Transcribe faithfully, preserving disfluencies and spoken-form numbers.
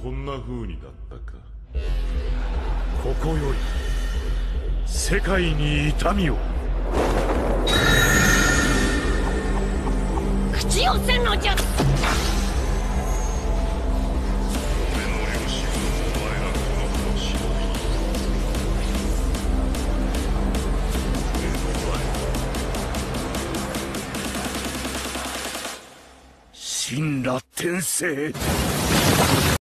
こんな風にだったか。 ここより世界に痛みを。 口寄せんのじゃ。 俺の両親はお前らこの子のしのびに。 神羅転生。